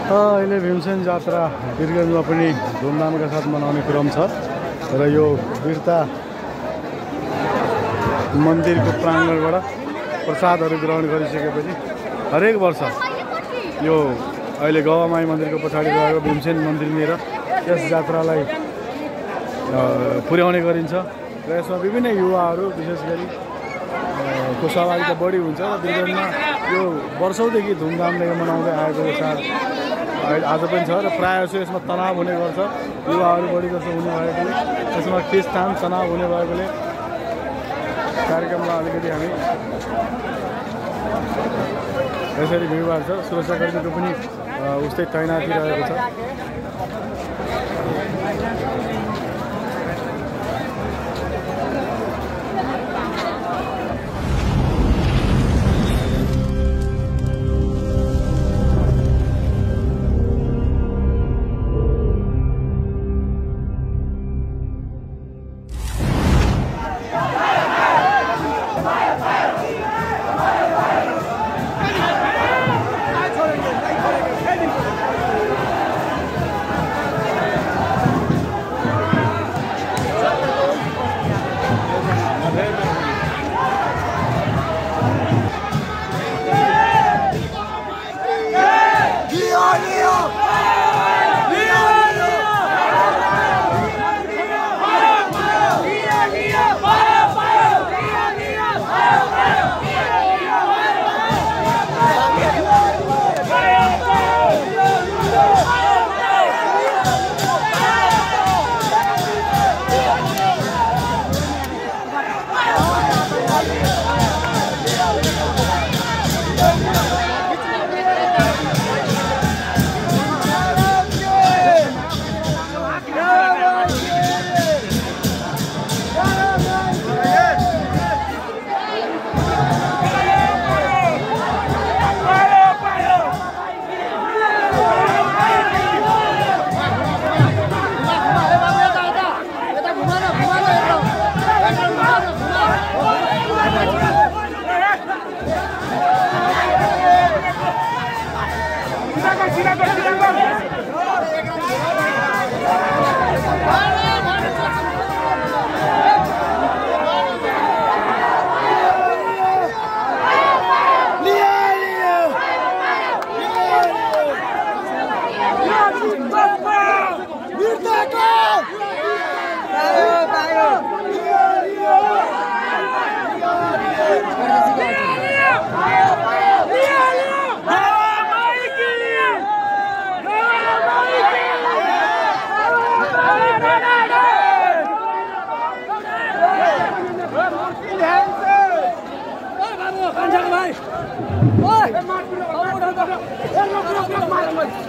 अहिले भीमसेन जात्रा वीरगञ्जमा पनि धुमधामका साथ मनाउने क्रम छ र यो वीरता मन्दिरको प्राङ्गणबाट प्रसादहरू ग्रहण गरिसकेपछि हरेक वर्ष यो अहिले गवामाई मन्दिरको पछाडि रहेको भीमसेन मन्दिरनिर यस जात्रालाई पुर्याउने गरिन्छ र यसमा विभिन्न युवाहरू विशेष गरी को सहभागिता बढी हुन्छ र वीरगञ्जमा यो वर्षौँदेखि धुमधामले मनाउँदै आएको साथ आज पनि छ र प्रायः जसो यसमा तनाव हुने गर्छ युवाहरू बढी जसो हुने भएकोले यसमा खिचतान तनाव हुने भएकोले कार्यक्रममा अलिकति हामी यसरी भिडभाड छ सुरक्षाकर्मीको पनि उस्तै तैनाती रहेको छ Oi!